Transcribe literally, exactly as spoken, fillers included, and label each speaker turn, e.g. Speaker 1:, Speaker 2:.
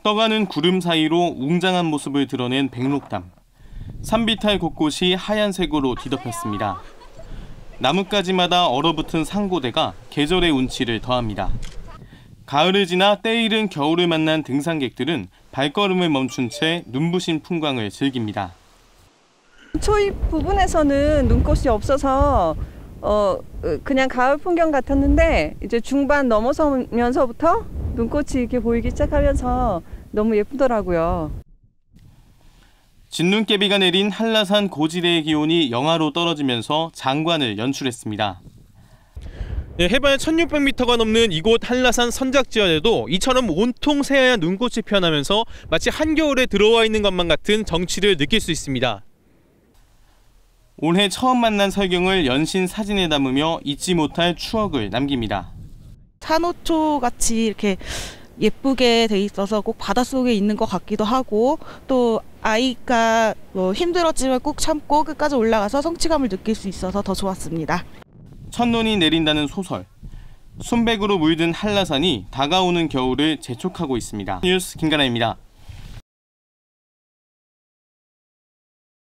Speaker 1: 떠가는 구름 사이로 웅장한 모습을 드러낸 백록담. 산비탈 곳곳이 하얀색으로 뒤덮였습니다. 나뭇가지마다 얼어붙은 상고대가 계절의 운치를 더합니다. 가을을 지나 때이른 겨울을 만난 등산객들은 발걸음을 멈춘 채 눈부신 풍광을 즐깁니다.
Speaker 2: 초입 부분에서는 눈꽃이 없어서 어, 그냥 가을 풍경 같았는데 이제 중반 넘어서면서부터 눈꽃이 이렇게 보이기 시작하면서 너무 예쁘더라고요.
Speaker 1: 진눈깨비가 내린 한라산 고지대의 기온이 영하로 떨어지면서 장관을 연출했습니다.
Speaker 3: 네, 해발 천육백 미터가 넘는 이곳 한라산 선착지연에도 이처럼 온통 새하얀 눈꽃이 피어나면서 마치 한겨울에 들어와 있는 것만 같은 정취를 느낄 수 있습니다.
Speaker 1: 올해 처음 만난 설경을 연신 사진에 담으며 잊지 못할 추억을 남깁니다.
Speaker 4: 산호초 같이 이렇게 예쁘게 돼 있어서 꼭 바닷속에 있는 것 같기도 하고, 또 아이가 뭐 힘들었지만 꾹 참고 끝까지 올라가서 성취감을 느낄 수 있어서 더 좋았습니다.
Speaker 1: 첫눈이 내린다는 소설. 순백으로 물든 한라산이 다가오는 겨울을 재촉하고 있습니다. 뉴스 김가나입니다.